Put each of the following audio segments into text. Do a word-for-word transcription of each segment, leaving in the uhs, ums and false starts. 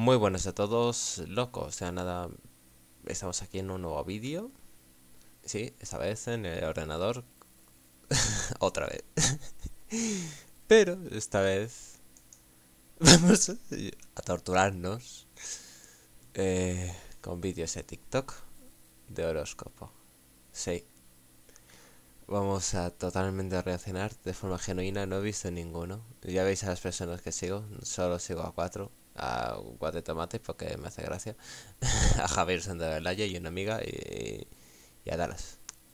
Muy buenos a todos, locos. O sea, nada, estamos aquí en un nuevo vídeo. Sí, esta vez en el ordenador. Otra vez. Pero esta vez vamos a torturarnos eh, con vídeos de TikTok de horóscopo. Sí. Vamos a totalmente reaccionar de forma genuina. No he visto ninguno. Ya veis a las personas que sigo. Solo sigo a cuatro. A Guate Tomate porque me hace gracia. A Javier Santaolalla y una amiga. Y, y a Dallas.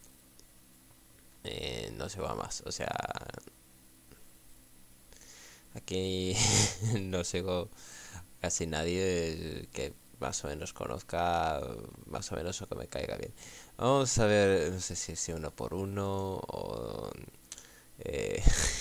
Eh, no sigo a más. O sea, aquí no sigo casi nadie que más o menos conozca, más o menos o que me caiga bien. Vamos a ver, no sé si es uno por uno o... Eh...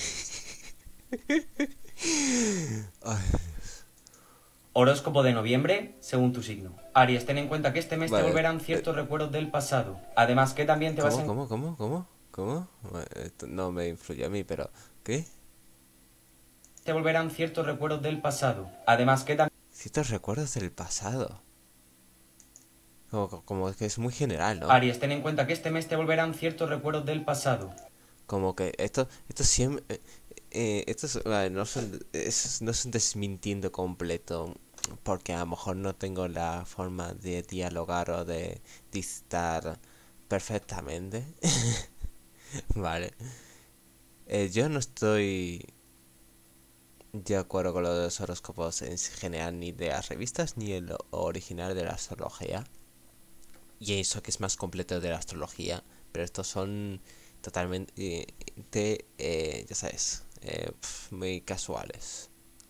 Ay, Horóscopo de noviembre, según tu signo. Aries, ten en cuenta que este mes te vale. volverán eh, ciertos recuerdos del pasado. Además que también te vas ¿Cómo, a... cómo, cómo, cómo? ¿Cómo? Bueno, esto no me influye a mí, pero... ¿Qué? te volverán ciertos recuerdos del pasado. Además que también... Ciertos recuerdos del pasado. Como, como que es muy general, ¿no? Aries, ten en cuenta que este mes te volverán ciertos recuerdos del pasado. Como que esto, esto siempre... Eh, eh, esto es, vale, no, son, es, no es un desmintiendo completo, porque a lo mejor no tengo la forma de dialogar o de dictar perfectamente. Vale. Eh, yo no estoy de acuerdo con los horóscopos en general, ni de las revistas, ni el original de la astrología. Y eso que es más completo de la astrología. Pero estos son totalmente, eh, de, eh, ya sabes, eh, pf, muy casuales.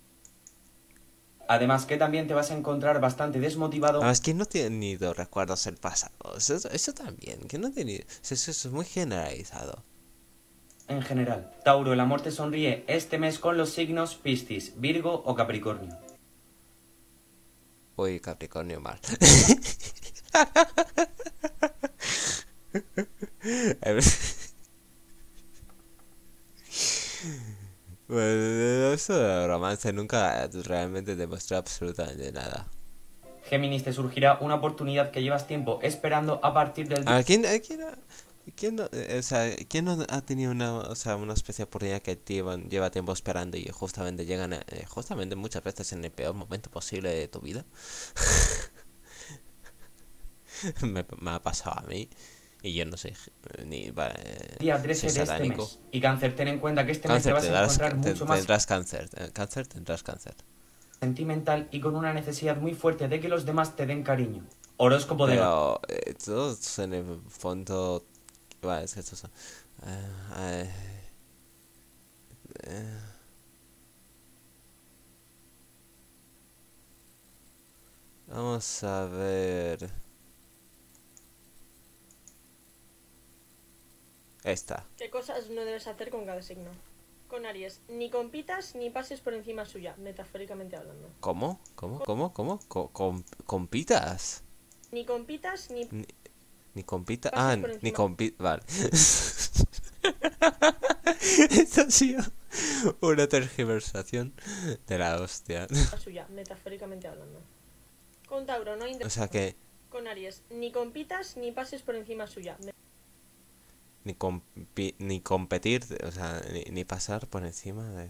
Además que también te vas a encontrar bastante desmotivado Además, ¿quién no ha tenido recuerdos del pasado? Eso, eso también, ¿quién no ha tenido? Eso, eso es muy generalizado. en general. Tauro, el amor te sonríe este mes con los signos Piscis, Virgo o Capricornio. Uy, Capricornio mal. Bueno, eso de romance nunca realmente demostró absolutamente nada. Géminis, te surgirá una oportunidad que llevas tiempo esperando a partir del A ver, ¿quién, a quién, ha- quién no, eh, o sea, quién no ha tenido una, o sea, una especie de oportunidad que llevan, lleva tiempo esperando y justamente llegan, a- eh, justamente muchas veces en el peor momento posible de tu vida? me, me ha pasado a mí y yo no soy eh, ni va, eh, día soy trece de este satánico. mes. Y Cáncer, ten en cuenta que este mes te Cáncer vas a tendrás, encontrar te- mucho más tendrás cáncer, eh, cáncer tendrás cáncer. sentimental y con una necesidad muy fuerte de que los demás te den cariño. Horóscopo de noviembre. Pero eh, todos en el fondo, va, es que estos son, eh, eh, eh, vamos a ver. Esta. ¿Qué cosas no debes hacer con cada signo? Con Aries, ni compitas ni pases por encima suya, metafóricamente hablando. ¿Cómo? ¿Cómo? ¿Cómo? ¿Cómo? Co- com- ¿Compitas? Ni compitas ni Ni, ni compita. Ah, pases por ni encima compi. Vale. Esto ha sido una tergiversación de la hostia. suya, metafóricamente hablando. Con Tauro, no O intentes. sea que Con Aries, ni compitas ni pases por encima suya. me- ni, compi- ni competir, o sea, ni, ni pasar por encima de.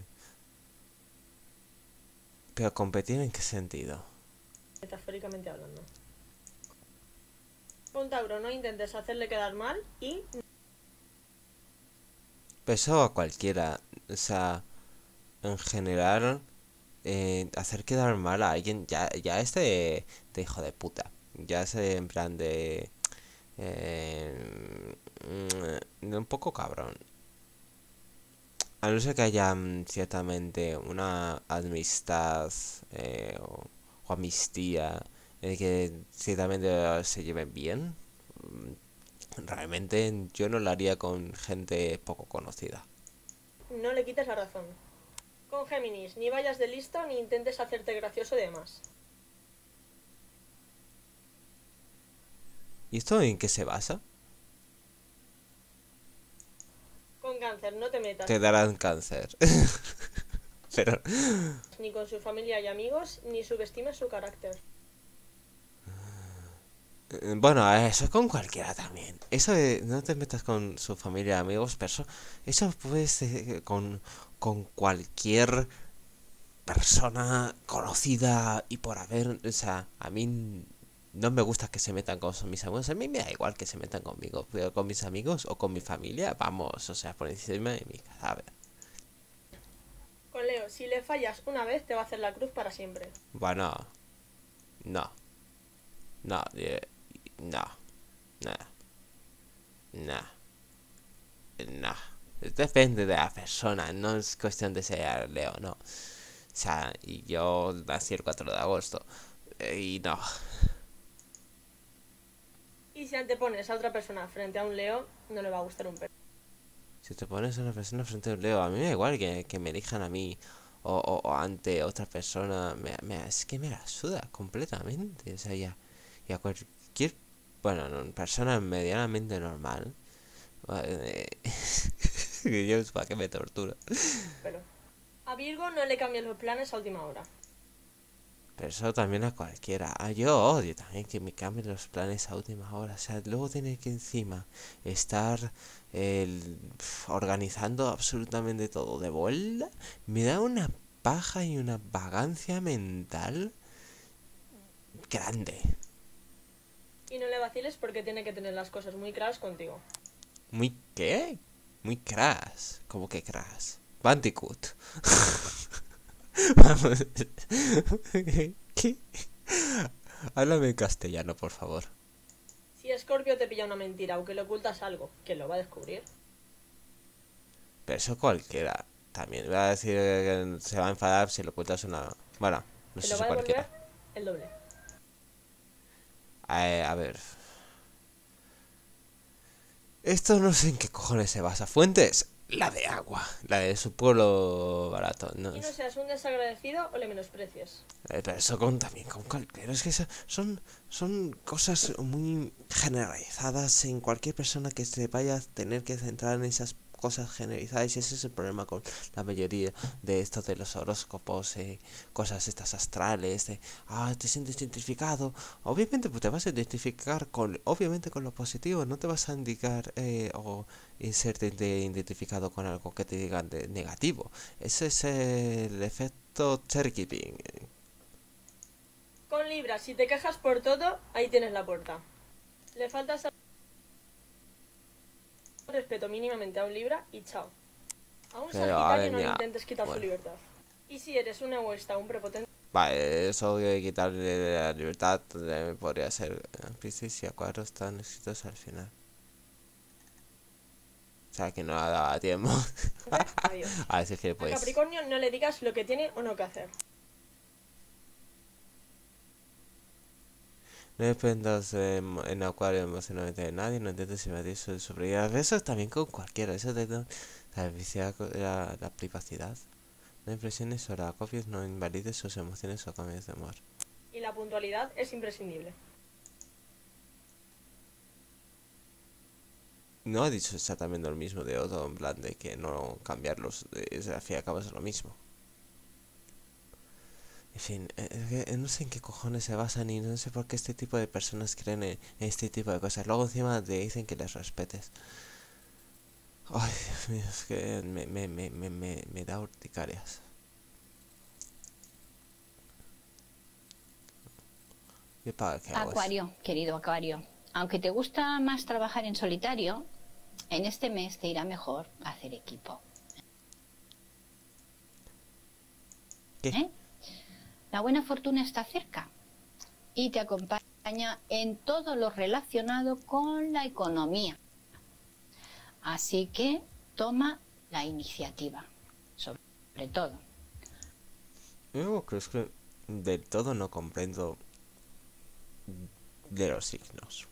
Pero competir en qué sentido? Metafóricamente hablando. Con Tauro, no intentes hacerle quedar mal y Pero eso a cualquiera. O sea, en general, eh, hacer quedar mal a alguien ya, ya es de, de hijo de puta. Ya es de, en plan de. Eh, mm, de un poco cabrón. A no ser que haya mm, ciertamente una amistad eh, o, o amistía en el que ciertamente se lleven bien. mm, Realmente yo no lo haría con gente poco conocida. no le quites la razón. Con Géminis, ni vayas de listo ni intentes hacerte gracioso de más. ¿Y esto en qué se basa? Con Cáncer, no te metas. Te darán cáncer. Pero... Ni con su familia y amigos, ni subestimes su carácter. eh, Bueno, eso con cualquiera también. Eso de no te metas con su familia, amigos, pero eso, eso puede ser con, con cualquier persona conocida y por haber, o sea, a mí no me gusta que se metan con mis amigos, a mí me da igual que se metan conmigo, pero con mis amigos o con mi familia, vamos, o sea, por encima de mi cadáver. Con Leo, si le fallas una vez, te va a hacer la cruz para siempre. Bueno, no, no, eh, no, no, no, no. Depende de la persona, no es cuestión de ser Leo, no. O sea, y yo nací el cuatro de agosto, eh, y no. Y si antepones a otra persona frente a un Leo, no le va a gustar un pelo. Si te pones a una persona frente a un Leo, a mí me da igual que, que me elijan a mí o, o- o ante otra persona, me, me- es que me la suda completamente. O sea, ya, y a cualquier, bueno, no, persona medianamente normal, eh, que yo es para que me tortura. Pelo. A Virgo no le cambies los planes a última hora. Pero eso también a cualquiera. Ah, yo odio también que me cambien los planes a última hora. O sea, luego tener que encima estar el, pf, organizando absolutamente todo de vuelta. Me da una paja y una vagancia mental grande. Y no le vaciles porque tiene que tener las cosas muy claras contigo. ¿Muy qué? Muy crash. ¿Cómo que crash? Bandicoot. Vamos. ¿Qué? Háblame en castellano, por favor. Si Scorpio te pilla una mentira, aunque le ocultas algo, ¿quién lo va a descubrir? Pero eso cualquiera. También va a decir que se va a enfadar si le ocultas una... Bueno, no Te sé lo si va a devolver cualquiera. el doble. Eh, a ver. Esto no sé en qué cojones se basa. Fuentes, la de agua. La de su pueblo barato. No, Y no seas un desagradecido o le menosprecies. eh, pero eso con, también con cualquiera. Es que eso- son, son cosas muy generalizadas en cualquier persona que se vaya a tener que centrar en esas cosas generalizadas. Y ese es el problema con la mayoría de esto de los horóscopos, eh, cosas estas astrales, de, ah, te sientes identificado. Obviamente pues te vas a identificar con, obviamente con lo positivo, no te vas a indicar eh, o serte identificado con algo que te digan de negativo. Ese es el efecto cherry picking. Con Libra, si te quejas por todo, ahí tienes la puerta. Le faltas al respeto mínimamente a un Libra y chao. A un Pero a ver, Sagitario no le mira, intentes quitar su bueno. libertad. Y si eres un egoísta o un prepotente, Vale, eso de quitarle la libertad eh, podría ser. eh, Piscis y Acuario están escritos al final. O sea que no ha dado tiempo. adiós. A decir que A pues. Capricornio no le digas lo que tiene o no que hacer. No dependas eh, mo- en Acuario emocionalmente de nadie, no intentes invadir su sobriedad. Eso también con cualquiera, eso de no- la, privacidad- la, la privacidad. No impresiones sobre acopios, no invalides sus emociones o cambios de humor. Y la puntualidad es imprescindible. No ha dicho exactamente lo mismo de Otto, en plan de que no cambiarlos, eh, al fin y al cabo es lo mismo. En fin, eh, es que no sé en qué cojones se basan y no sé por qué este tipo de personas creen en este tipo de cosas. Luego encima te dicen que les respetes. Ay, Dios mío, es que me, me, me, me, me, me da urticarias. ¿Qué para qué hago eso? Acuario, querido Acuario, aunque te gusta más trabajar en solitario, en este mes te irá mejor hacer equipo. ¿Qué? ¿Eh? La buena fortuna está cerca y te acompaña en todo lo relacionado con la economía. Así que toma la iniciativa, sobre todo. Yo creo que del todo no comprendo de los signos.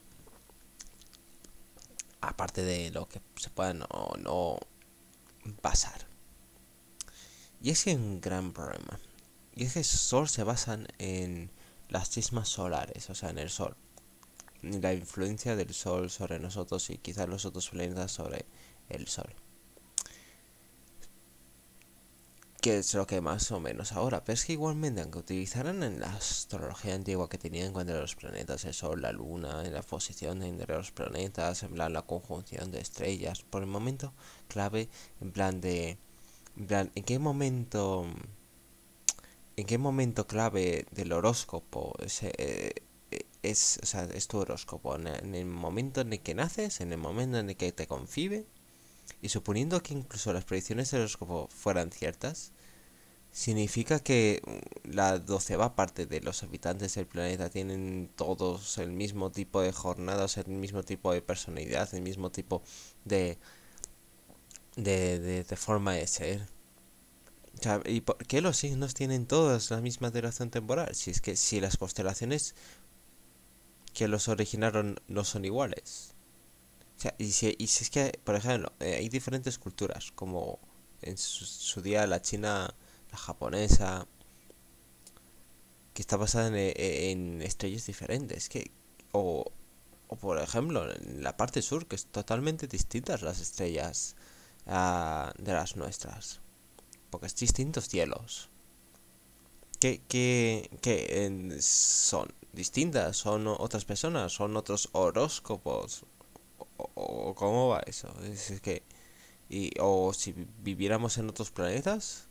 Aparte de lo que se pueda no, no pasar. Y es que hay un gran problema. Y es que solo se basan en las cismas solares, o sea, en el sol. Y la influencia del sol sobre nosotros y quizás los otros planetas sobre el sol. que es lo que más o menos ahora. Pero es que igualmente, aunque utilizaran en la astrología antigua que tenían en cuanto a los planetas, el Sol, la Luna, en la posición de los planetas, en plan la conjunción de estrellas, por el momento clave, en plan de... En plan, ¿en qué momento... ¿En qué momento clave del horóscopo es, eh, es, o sea, es tu horóscopo? ¿En, en el momento en el que naces? ¿En el momento en el que te concibe? Y suponiendo que incluso las predicciones del horóscopo fueran ciertas, significa que la doceava parte de los habitantes del planeta tienen todos el mismo tipo de jornadas, el mismo tipo de personalidad, el mismo tipo de, de, de, de forma de ser. O sea, ¿y por qué los signos tienen todas la misma duración temporal? Si es que si las constelaciones que los originaron no son iguales. O sea, y si, y si es que, por ejemplo, eh, hay diferentes culturas, como en su, su día la china, la japonesa, que está basada en, en estrellas diferentes, que o, o por ejemplo, en la parte sur, que es totalmente distintas las estrellas uh, de las nuestras, porque es distintos cielos. ¿Qué, qué, qué eh, son distintas? ¿Son otras personas? ¿Son otros horóscopos? ¿O, o cómo va eso? Es que... Y, o si viviéramos en otros planetas,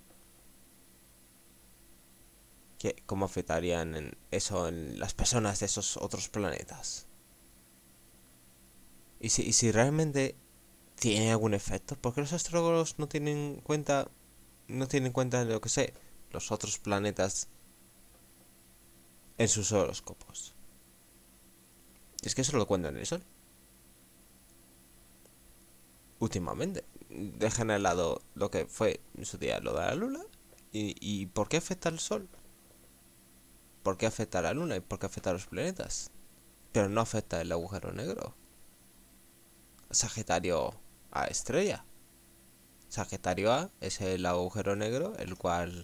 ¿qué, ¿cómo afectarían en eso en las personas de esos otros planetas? Y si, y si realmente tiene algún efecto, ¿por qué los astrólogos no tienen en cuenta, no tienen en cuenta, lo que sé, los otros planetas en sus horóscopos? Es que eso lo cuentan en el Sol. Últimamente dejan al lado lo que fue en su día lo de la Luna. ¿Y, y por qué afecta al Sol? ¿Por qué afecta a la Luna? ¿Y por qué afecta a los planetas? Pero no afecta el agujero negro. Sagitario A estrella. Sagitario A es el agujero negro, el cual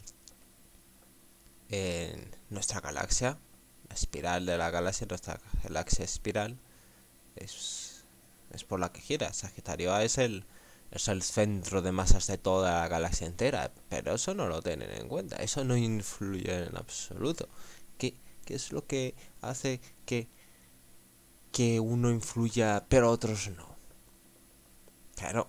en nuestra galaxia, la espiral de la galaxia, nuestra galaxia espiral, es, es por la que gira. Sagitario A es el, es el centro de masas de toda la galaxia entera, pero eso no lo tienen en cuenta, eso no influye en absoluto. ¿Qué, qué es lo que hace que, que uno influya, pero otros no? Claro.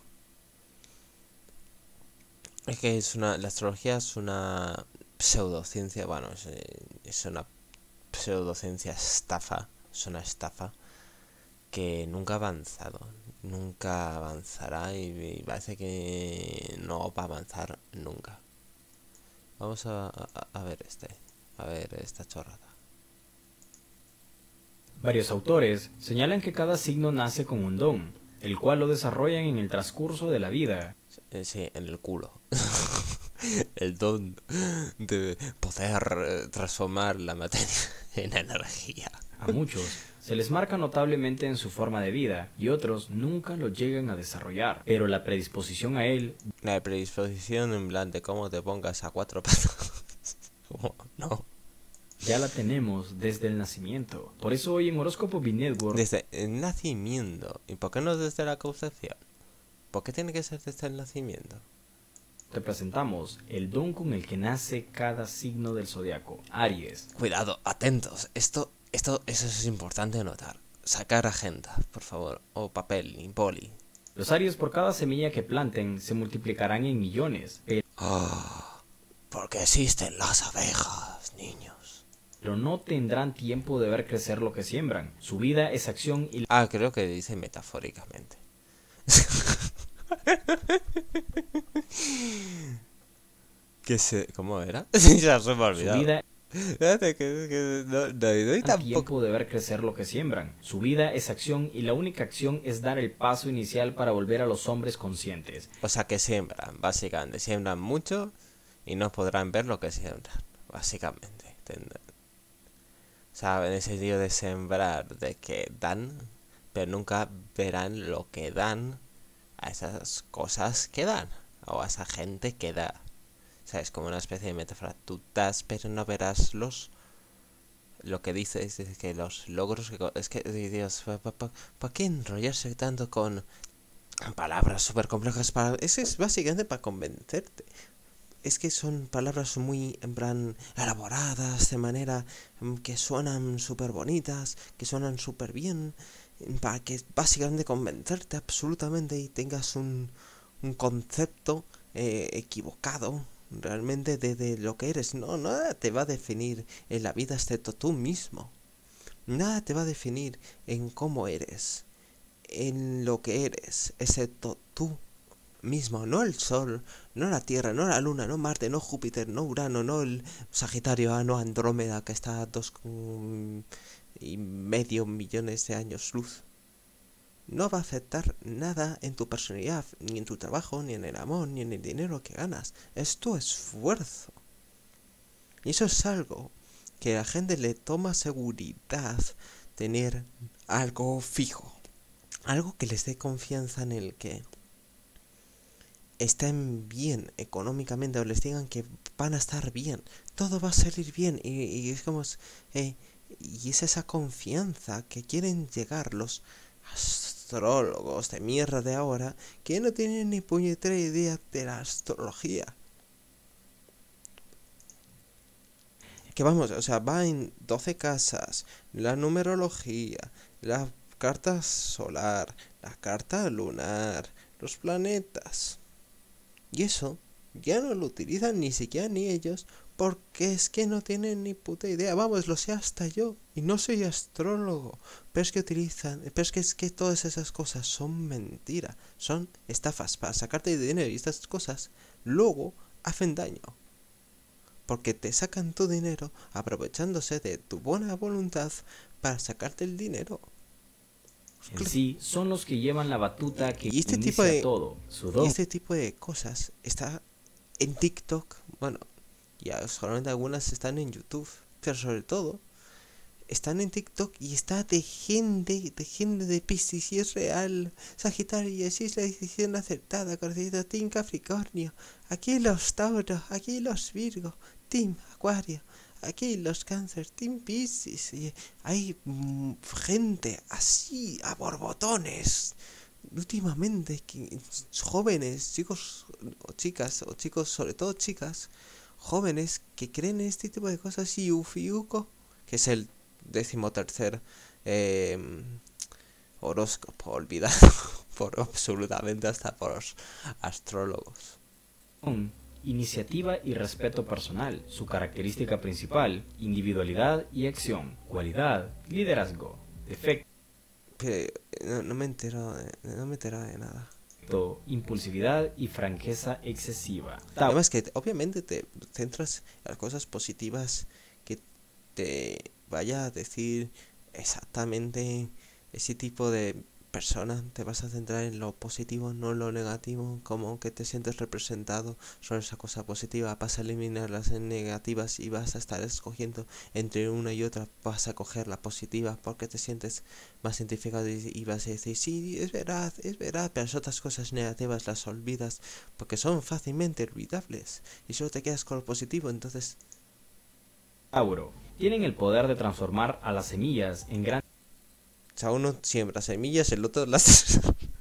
Es que es una, la astrología es una pseudociencia, bueno, es, es una pseudociencia estafa, es una estafa que nunca ha avanzado, nunca avanzará y, y parece que no va a avanzar nunca. Vamos a, a, a ver este, a ver esta chorrada. Varios autores señalan que cada signo nace con un don, el cual lo desarrollan en el transcurso de la vida. Sí, en el culo. El don de poder transformar la materia en energía. A muchos se les marca notablemente en su forma de vida y otros nunca lo llegan a desarrollar, pero la predisposición a él... La predisposición en plan de cómo te pongas a cuatro patas. No. Ya la tenemos desde el nacimiento. Por eso hoy en Horóscopo B-Network... Desde el nacimiento. ¿Y por qué no desde la concepción? ¿Por qué tiene que ser desde el nacimiento? Te presentamos el don con el que nace cada signo del zodiaco, Aries. Cuidado, atentos. Esto, esto, eso es importante notar. Sacar agenda, por favor. O papel, y boli. Los Aries por cada semilla que planten se multiplicarán en millones. Oh, porque existen las abejas, niños. Pero no tendrán tiempo de ver crecer lo que siembran. Su vida es acción y... Ah, creo que dice metafóricamente. ¿Qué se... ¿Cómo era? Ya se me ha olvidado. Su vida... Espérate, que, que no, no, no, no tampoco... tiempo de ver crecer lo que siembran. Su vida es acción y la única acción es dar el paso inicial para volver a los hombres conscientes. O sea que siembran, básicamente. Siembran mucho y no podrán ver lo que siembran, básicamente. O sea, en el sentido de sembrar, de que dan, pero nunca verán lo que dan a esas cosas que dan, o a esa gente que da. O sea, es como una especie de metáfora. Tú das, pero no verás los... Lo que dices es que los logros que... Es que, Dios, ¿para pa, pa, pa qué enrollarse tanto con palabras súper complejas? Para, es, es básicamente para convencerte. es que son palabras muy, en plan, elaboradas, de manera que suenan súper bonitas, que suenan súper bien, para que básicamente convencerte absolutamente y tengas un, un concepto eh, equivocado realmente de, de lo que eres. No, nada te va a definir en la vida excepto tú mismo. Nada te va a definir en cómo eres, en lo que eres, excepto tú mismo. No el Sol, no la Tierra, no la Luna, no Marte, no Júpiter, no Urano, no el Sagitario, ah, no Andrómeda, que está a dos y medio millones de años luz. No va a afectar nada en tu personalidad, ni en tu trabajo, ni en el amor, ni en el dinero que ganas. Es tu esfuerzo. Y eso es algo que a la gente le toma seguridad tener algo fijo. Algo que les dé confianza en el que estén bien económicamente o les digan que van a estar bien. Todo va a salir bien y, y es como... Eh, y es esa confianza que quieren llegar los astrólogos de mierda de ahora que no tienen ni puñetera idea de la astrología. Que vamos, o sea, va en doce casas, la numerología, la carta solar, la carta lunar, los planetas. Y eso ya no lo utilizan ni siquiera ni ellos, porque es que no tienen ni puta idea. Vamos, lo sé hasta yo, y no soy astrólogo, pero es que utilizan, pero es que, es que todas esas cosas son mentira, son estafas para sacarte dinero, y estas cosas luego hacen daño. Porque te sacan tu dinero aprovechándose de tu buena voluntad para sacarte el dinero. En sí, son los que llevan la batuta que y este inicia tipo de, todo. Su y este tipo de cosas está en TikTok. Bueno, ya solamente algunas están en YouTube, pero sobre todo están en TikTok y está de gente, de gente de Piscis, y es real. Sagitario, y así es la decisión acertada, conocido Team Capricornio. Aquí los Tauro, aquí los Virgo, Team Acuario. Aquí los Cáncer, Team Piscis. Y hay mmm, gente así, a borbotones. Últimamente, que, jóvenes, chicos o chicas, o chicos, sobre todo chicas, jóvenes que creen en este tipo de cosas. Y Ufiuco, que es el decimotercer eh, horóscopo olvidado por absolutamente hasta por los astrólogos. Iniciativa y respeto personal. Su característica principal, individualidad y acción. Cualidad, liderazgo. Defecto, Pero no, no me entero de, no me entero de nada. impulsividad y franqueza excesiva. Además que obviamente te centras en las cosas positivas que te vaya a decir exactamente ese tipo de persona. Te vas a centrar en lo positivo, no en lo negativo, como que te sientes representado sobre esa cosa positiva. Vas a eliminar las negativas y vas a estar escogiendo entre una y otra. Vas a coger la positiva porque te sientes más identificado y, y vas a decir, sí, es verdad, es verdad, pero las otras cosas negativas las olvidas porque son fácilmente olvidables y solo te quedas con lo positivo. Entonces, Tauro. Tienen el poder de transformar a las semillas en grandes... o sea, uno siembra semillas, el otro las...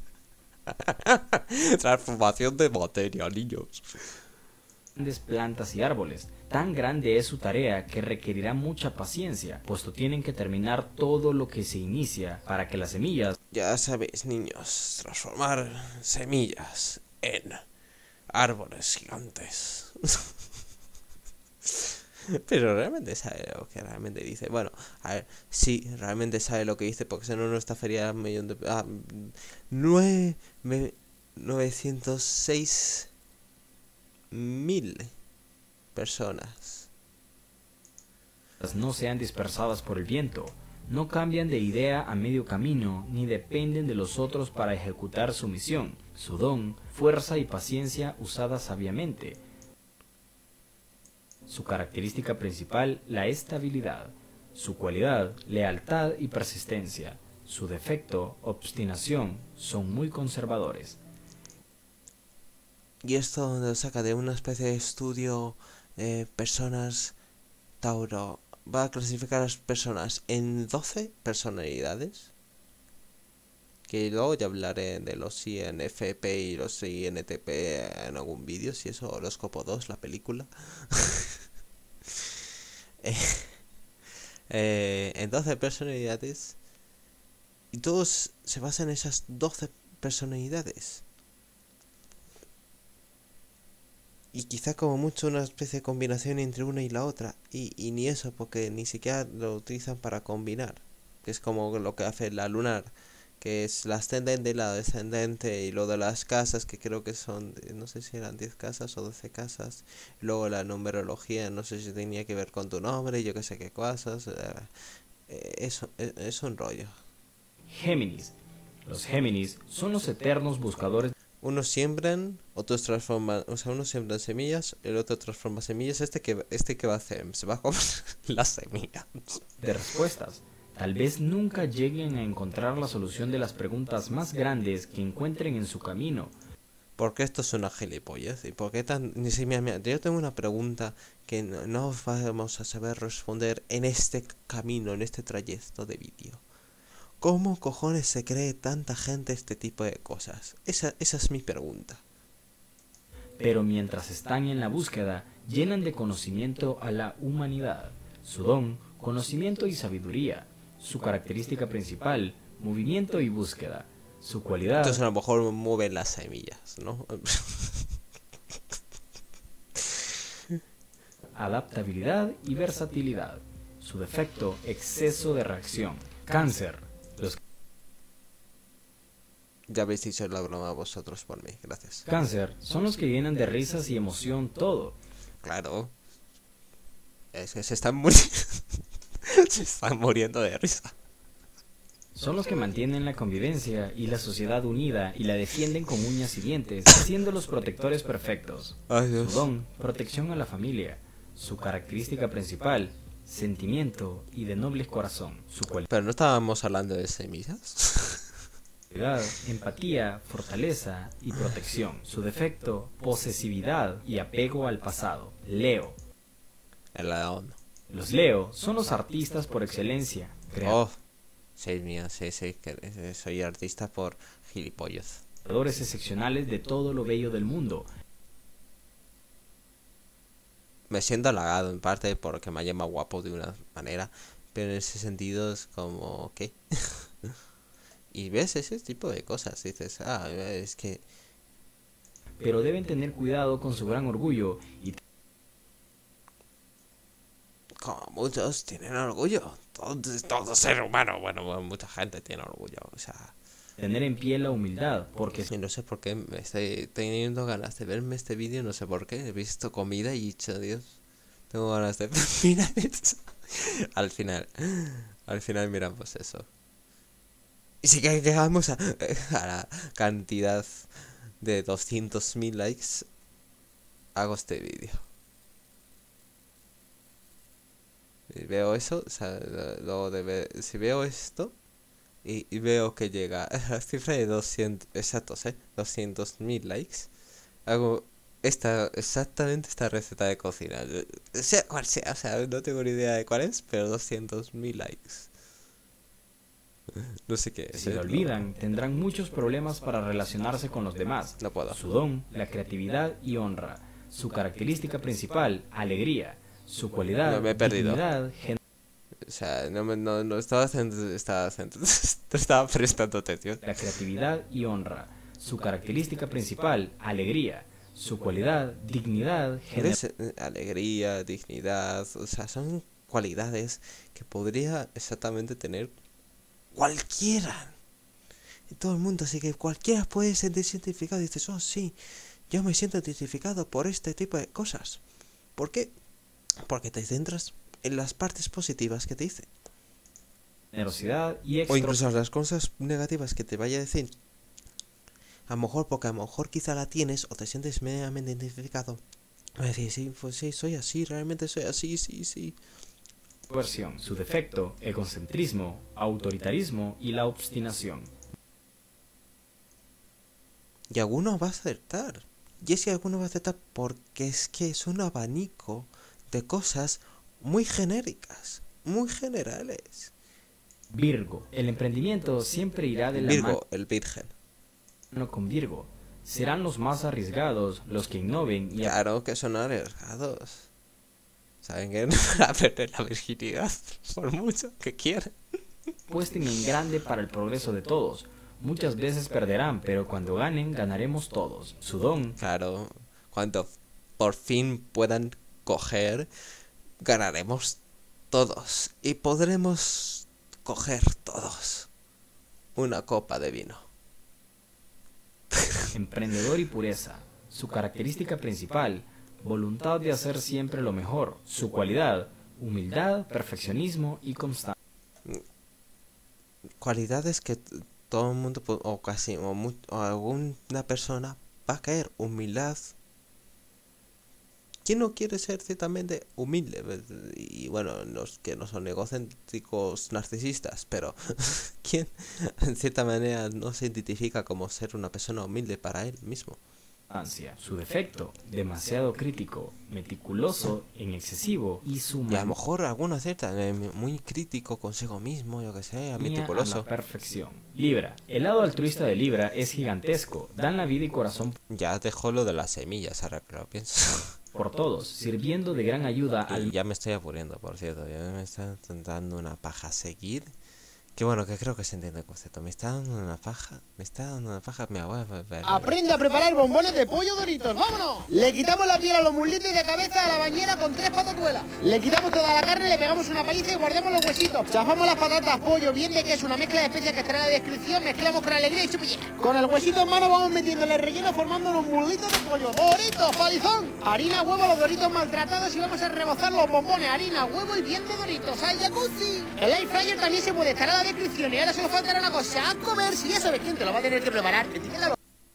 Transformación de materia, niños. grandes plantas y árboles. Tan grande es su tarea que requerirá mucha paciencia, puesto tienen que terminar todo lo que se inicia para que las semillas... Ya sabéis, niños, transformar semillas en árboles gigantes. Pero realmente sabe lo que realmente dice. Bueno, a ver, sí, realmente sabe lo que dice, porque si no, no estafaría un millón de... Ah, nueve... novecientos seis mil personas. no sean dispersadas por el viento, no cambian de idea a medio camino, ni dependen de los otros para ejecutar su misión. Su don, fuerza y paciencia usadas sabiamente. Su característica principal, la estabilidad. Su cualidad, lealtad y persistencia. Su defecto, obstinación. Son muy conservadores. Y esto lo saca de una especie de estudio de personas Tauro. Va a clasificar a las personas en doce personalidades. Que luego ya hablaré de los I N F P y los I N T P en algún vídeo, si eso, Horóscopo dos, la película. eh, eh, en doce personalidades. Y todos se basan en esas doce personalidades. Y quizá como mucho una especie de combinación entre una y la otra. Y, y ni eso, porque ni siquiera lo utilizan para combinar. Que es como lo que hace la lunar, que es la ascendente y la descendente, y lo de las casas, que creo que son, no sé si eran diez casas o doce casas, y luego la numerología, no sé si tenía que ver con tu nombre, yo que sé qué cosas, eh, eso es, es un rollo. Géminis. Los Géminis son los eternos buscadores Unos siembran, otros transforman, o sea, unos siembran semillas, el otro transforma semillas, este que, este que va a hacer, se va a comer las semillas. de respuestas. Tal vez nunca lleguen a encontrar la solución de las preguntas más grandes que encuentren en su camino. ¿Por qué esto es una gilipollas? ¿Y por qué tan...? Ni si, mira, mira, yo tengo una pregunta que no, no vamos a saber responder en este camino, en este trayecto de vídeo. ¿Cómo cojones se cree tanta gente este tipo de cosas? Esa, esa es mi pregunta. Pero mientras están en la búsqueda, llenan de conocimiento a la humanidad. Su don, conocimiento y sabiduría. Su característica principal, movimiento y búsqueda. Su cualidad... Entonces a lo mejor mueven las semillas, ¿no? adaptabilidad y versatilidad. Su defecto, exceso de reacción. Cáncer. Los Ya habéis dicho la broma vosotros por mí, gracias. cáncer son los que llenan de risas y emoción todo. Claro. Es que se están muriendo. Se están muriendo de risa. Son los que mantienen la convivencia y la sociedad unida y la defienden con uñas y dientes, siendo los protectores perfectos. Ay, Su Dios. don, protección a la familia. Su característica principal, sentimiento y de noble corazón. Su Pero no estábamos hablando de semillas. cualidad, empatía, fortaleza y protección. Su defecto, posesividad y apego al pasado. Leo. El león. Los Leo son los artistas por excelencia. Oh. Sí, mía, sí, sí, que soy artista por gilipollas. Creadores excepcionales de todo lo bello del mundo. Me siento halagado en parte porque me llama guapo de una manera, pero en ese sentido es como, ¿qué? Y ves ese tipo de cosas, dices, ah, es que... Pero deben tener cuidado con su gran orgullo y Como muchos tienen orgullo, todo, todo ser humano, bueno, bueno, mucha gente tiene orgullo, o sea... tener en pie la humildad, porque Y no sé por qué me estoy teniendo ganas de verme este vídeo, no sé por qué, he visto comida y he dicho, Dios, tengo ganas de mirar eso. Al final, al final miramos eso. Y si que llegamos a, a la cantidad de doscientos mil likes, hago este vídeo. Y veo eso, o sea, luego de ver, si veo esto y, y veo que llega a la cifra de doscientos, exactos, eh, doscientos mil likes, hago esta, exactamente esta receta de cocina, sea cual sea, o sea, no tengo ni idea de cuál es, pero doscientos mil likes. No sé qué es. si eh, lo olvidan, tendrán muchos problemas para relacionarse con los demás. No puedo. Su don, la creatividad y honra. Su característica principal, alegría. Su cualidad, No, me he perdido. dignidad, gen- O sea, no, me- no, no estaba, cent- estaba, cent- estaba prestando atención. la creatividad y honra. Su característica principal, alegría. Su cualidad, dignidad, ¿Ves? Eh, Alegría, dignidad, o sea, son cualidades que podría exactamente tener cualquiera. Y todo el mundo, así que cualquiera puede sentirse identificado. Y dices, oh sí, yo me siento identificado por este tipo de cosas. ¿Por qué? Porque te centras en las partes positivas que te dice. generosidad y O extro- incluso las cosas negativas que te vaya a decir. A lo mejor, porque a lo mejor quizá la tienes o te sientes medianamente identificado. A decir, sí, pues sí, soy así, realmente soy así, sí, sí. Versión. Su defecto, egocentrismo, autoritarismo y la obstinación. Y alguno va a acertar. Y es que alguno va a acertar porque es que es un abanico de cosas muy genéricas, muy generales. Virgo. El emprendimiento siempre irá de la Virgo, el virgen. mano con Virgo. Serán los más arriesgados, los que innoven y Claro que son arriesgados. Saben que no van a perder la virginidad por mucho que quieran. apuesten en grande para el progreso de todos. Muchas veces perderán, pero cuando ganen, ganaremos todos. Su don, Claro, cuando por fin puedan coger, ganaremos todos. Y podremos coger todos una copa de vino. emprendedor y pureza. Su característica principal, voluntad de hacer siempre lo mejor. Su cualidad, humildad, perfeccionismo y constancia. Cualidades que t- todo el mundo, pu- o casi, o, mu- o alguna persona va a caer. Humildad. ¿Quién no quiere ser ciertamente humilde? Y bueno, los que no son egocéntricos narcisistas, pero ¿quién en cierta manera no se identifica como ser una persona humilde para él mismo? Su defecto, demasiado crítico, meticuloso, en excesivo y su Y a lo mejor alguno cierta, eh, muy crítico consigo mismo, yo que sé, a la meticuloso. perfección. Libra. El lado altruista de Libra es gigantesco. Dan la vida y corazón Ya dejó lo de las semillas, ahora que lo pienso. por todos, sirviendo de gran ayuda Y al ya me estoy aburriendo, por cierto. Ya me está dando una paja seguir. Que bueno, que creo que se entiende el concepto. Me está dando una paja. Me está dando una paja. Me voy a ver. Aprende a preparar bombones de pollo Doritos, ¡vámonos! Le quitamos la piel a los muslitos de cabeza a la bañera con tres patatuelas. Le quitamos toda la carne, le pegamos una paliza y guardamos los huesitos. Chafamos las patatas, pollo, bien de queso, una mezcla de especias que estará en la descripción, mezclamos con alegría y chupilla. Con el huesito en mano vamos metiéndole el relleno formando unos muslitos de pollo. ¡Doritos, palizón! Harina, huevo, los Doritos maltratados y vamos a rebozar los bombones, harina, huevo y bien de Doritos. ¡Al jacuzzi! El air fryer también se puede estar a la descripción y ahora solo faltará una cosa, a comer, si ya sabes quién te lo va a tener que preparar. Etiquétalo.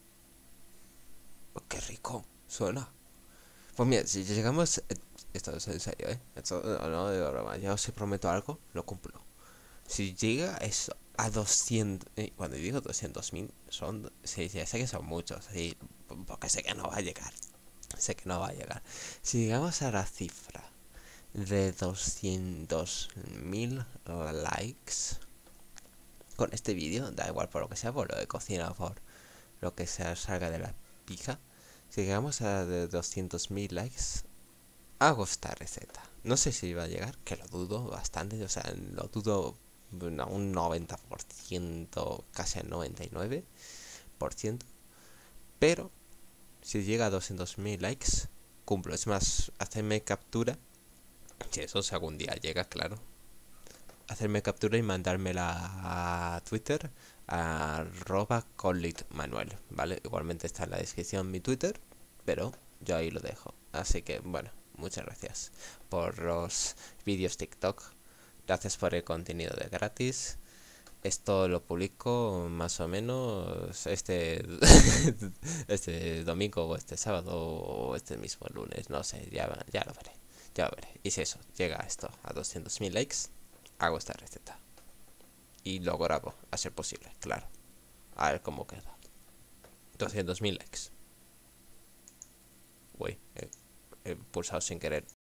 Oh, qué rico suena. Pues mira, si llegamos... eh, Esto es en serio, ¿eh? Esto no, no de broma. Ya os prometo algo, lo cumplo. Si llega eso a doscientos... Eh, cuando digo doscientos mil, son... Sí, ya sé que son muchos, sí, porque sé que no va a llegar. Sé que no va a llegar. Si llegamos a la cifra de doscientos mil likes con este vídeo, da igual por lo que sea, por lo de cocina, por lo que sea, salga de la pija. Si llegamos a de doscientos mil likes, hago esta receta. No sé si va a llegar, que lo dudo bastante, o sea, lo dudo a un noventa por ciento, casi al noventa y nueve por ciento. Pero si llega a doscientos mil likes, cumplo. Es más, hacerme captura, si eso si algún día llega, claro. Hacerme captura y mandármela a Twitter, a arroba colitmanuel, ¿vale? Igualmente está en la descripción mi Twitter, pero yo ahí lo dejo. Así que, bueno, muchas gracias por los vídeos TikTok. Gracias por el contenido de gratis. Esto lo publico más o menos este este domingo o este sábado o este mismo lunes. No sé, ya, ya lo veré. Ya lo veré. Y si eso, llega esto a doscientos mil likes, hago esta receta. Y lo grabo, a ser posible, claro. A ver cómo queda. doscientos mil likes. Uy, he, he pulsado sin querer.